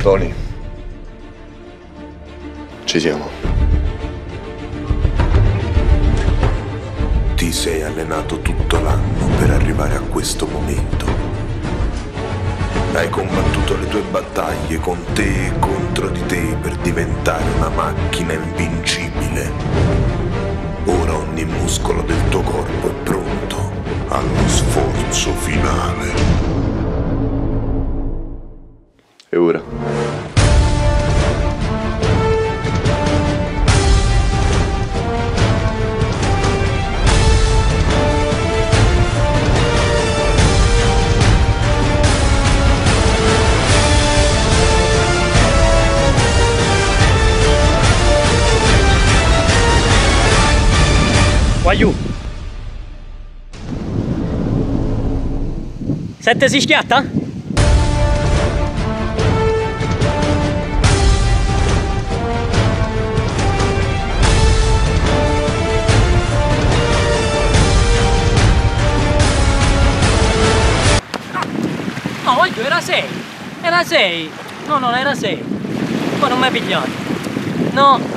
Tony, ci siamo. Ti sei allenato tutto l'anno per arrivare a questo momento. Hai combattuto le tue battaglie con te e contro di te per diventare una macchina invincibile. Ora ogni muscolo del tuo corpo è pronto allo sforzo finale. E ora? Guaiù! 7 si schiatta? No, voglio, era 6! Era 6! No, era 6! Poi non mi hai pigliato! No!